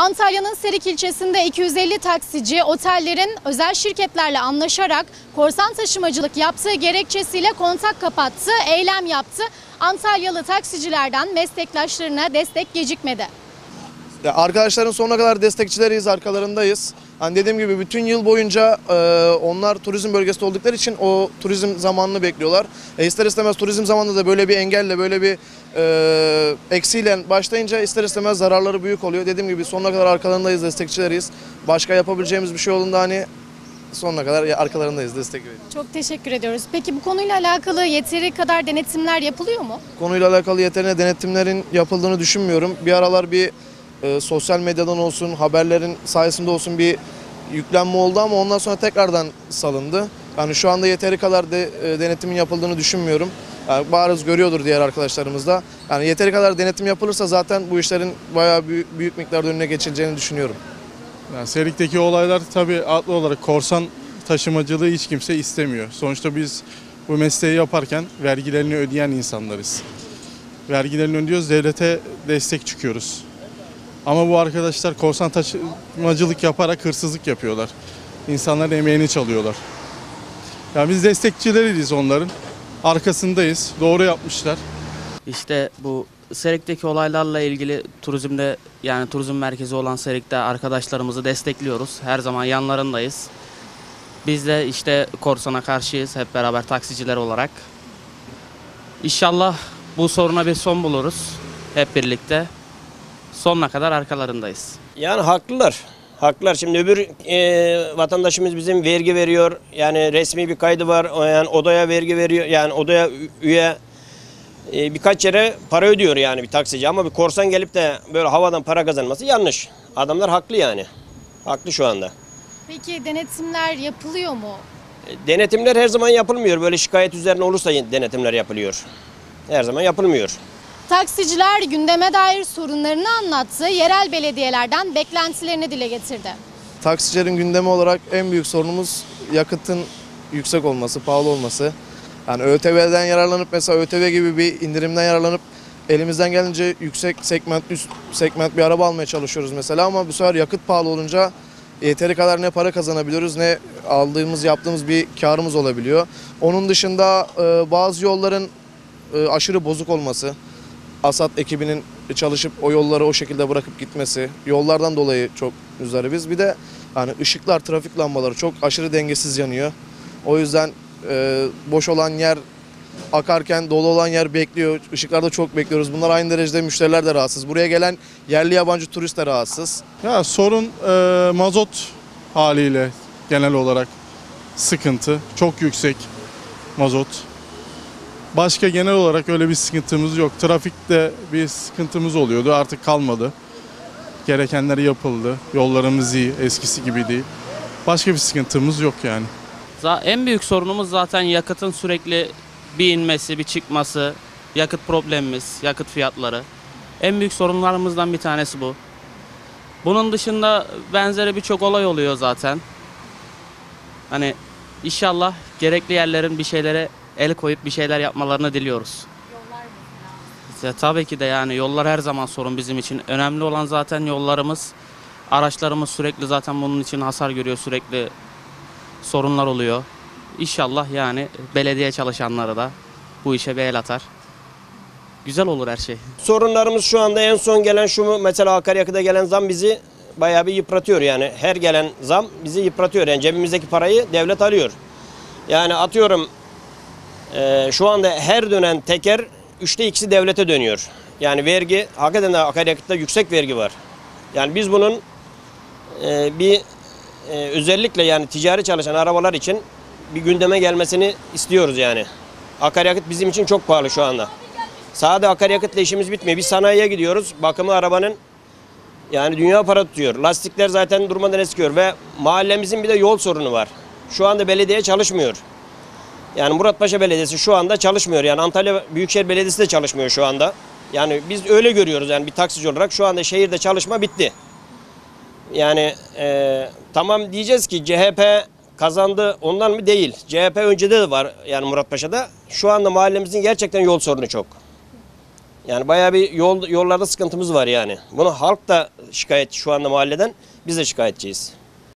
Antalya'nın Serik ilçesinde 250 taksici otellerin özel şirketlerle anlaşarak korsan taşımacılık yaptığı gerekçesiyle kontak kapattı, eylem yaptı. Antalyalı taksicilerden meslektaşlarına destek gecikmedi. Arkadaşların sonuna kadar destekçileriyiz, arkalarındayız. Hani dediğim gibi bütün yıl boyunca onlar turizm bölgesinde oldukları için o turizm zamanını bekliyorlar. İster istemez turizm zamanında da böyle bir engelle, böyle bir eksiyle başlayınca ister istemez zararları büyük oluyor. Dediğim gibi sonuna kadar arkalarındayız, destekçileriz. Başka yapabileceğimiz bir şey olduğunda hani sonuna kadar arkalarındayız, destek veriyoruz. Çok teşekkür ediyoruz. Peki bu konuyla alakalı yeteri kadar denetimler yapılıyor mu? Konuyla alakalı yeterli denetimlerin yapıldığını düşünmüyorum. Bir aralar bir sosyal medyadan olsun, haberlerin sayesinde olsun bir yüklenme oldu ama ondan sonra tekrardan salındı. Yani şu anda yeteri kadar denetimin yapıldığını düşünmüyorum. Yani bariz görüyordur diğer arkadaşlarımız da. Yani yeteri kadar denetim yapılırsa zaten bu işlerin bayağı büyük miktarda önüne geçileceğini düşünüyorum. Yani Serik'teki olaylar tabii haklı olarak korsan taşımacılığı hiç kimse istemiyor. Sonuçta biz bu mesleği yaparken vergilerini ödeyen insanlarız. Vergilerini ödüyoruz, devlete destek çıkıyoruz. Ama bu arkadaşlar korsan taşımacılık yaparak hırsızlık yapıyorlar. İnsanların emeğini çalıyorlar. Yani biz destekçileriyiz onların. Arkasındayız. Doğru yapmışlar. İşte bu Serik'teki olaylarla ilgili turizmde, yani turizm merkezi olan Serik'te arkadaşlarımızı destekliyoruz. Her zaman yanlarındayız. Biz de işte korsana karşıyız hep beraber taksiciler olarak. İnşallah bu soruna bir son buluruz hep birlikte. Sonuna kadar arkalarındayız. Yani haklılar. Haklılar. Şimdi öbür vatandaşımız bizim vergi veriyor. Yani resmi bir kaydı var. Yani odaya vergi veriyor. Yani odaya üye birkaç yere para ödüyor yani bir taksici. Ama bir korsan gelip de böyle havadan para kazanması yanlış. Adamlar haklı yani. Haklı şu anda. Peki denetimler yapılıyor mu? Denetimler her zaman yapılmıyor. Böyle şikayet üzerine olursa denetimler yapılıyor. Her zaman yapılmıyor. Taksiciler gündeme dair sorunlarını anlattı, yerel belediyelerden beklentilerini dile getirdi. Taksicilerin gündemi olarak en büyük sorunumuz yakıtın yüksek olması, pahalı olması. Yani ÖTV'den yararlanıp mesela ÖTV gibi bir indirimden yararlanıp elimizden gelince yüksek segment, üst segment bir araba almaya çalışıyoruz mesela ama bu sefer yakıt pahalı olunca yeteri kadar ne para kazanabiliyoruz ne yaptığımız bir karımız olabiliyor. Onun dışında bazı yolların aşırı bozuk olması, ASAD ekibinin çalışıp o yolları o şekilde bırakıp gitmesi, yollardan dolayı çok müzdaribiz. Bir de hani ışıklar, trafik lambaları çok aşırı dengesiz yanıyor. O yüzden boş olan yer akarken dolu olan yer bekliyor. Işıklarda çok bekliyoruz. Bunlar aynı derecede müşteriler de rahatsız. Buraya gelen yerli yabancı turist de rahatsız. Ya sorun mazot haliyle genel olarak sıkıntı. Çok yüksek mazot. Başka genel olarak öyle bir sıkıntımız yok. Trafikte bir sıkıntımız oluyordu. Artık kalmadı. Gerekenler yapıldı. Yollarımız iyi. Eskisi gibi değil. Başka bir sıkıntımız yok yani. En büyük sorunumuz zaten yakıtın sürekli bir inmesi, bir çıkması, yakıt problemimiz, yakıt fiyatları. En büyük sorunlarımızdan bir tanesi bu. Bunun dışında benzeri birçok olay oluyor zaten. Hani inşallah gerekli yerlerin bir şeylere el koyup bir şeyler yapmalarını diliyoruz. Yollar İşte tabii ki de yani yollar her zaman sorun bizim için. Önemli olan zaten yollarımız. Araçlarımız sürekli zaten bunun için hasar görüyor, sürekli sorunlar oluyor. İnşallah yani belediye çalışanları da bu işe bir el atar. Güzel olur her şey. Sorunlarımız şu anda en son gelen şu mesela akaryakıta gelen zam bizi bayağı bir yıpratıyor yani. Her gelen zam bizi yıpratıyor yani cebimizdeki parayı devlet alıyor. Yani atıyorum şu anda her dönen teker 3'te 2'si devlete dönüyor. Yani vergi hakikaten de akaryakıtta yüksek vergi var. Yani biz bunun özellikle yani ticari çalışan arabalar için bir gündeme gelmesini istiyoruz yani. Akaryakıt bizim için çok pahalı şu anda. Sadece akaryakıtla işimiz bitmiyor. Biz sanayiye gidiyoruz. Bakımı arabanın yani dünya para tutuyor. Lastikler zaten durmadan eskiyor ve mahallemizin bir de yol sorunu var. Şu anda belediye çalışmıyor. Yani Muratpaşa Belediyesi şu anda çalışmıyor. Yani Antalya Büyükşehir Belediyesi de çalışmıyor şu anda. Yani biz öyle görüyoruz yani bir taksici olarak şu anda şehirde çalışma bitti. Yani tamam diyeceğiz ki CHP kazandı ondan mı? Değil. CHP öncede de var yani Muratpaşa'da. Şu anda mahallemizin gerçekten yol sorunu çok. Yani bayağı bir yollarda sıkıntımız var yani. Bunu halk da şikayetçi şu anda mahalleden. Biz de şikayetçiyiz.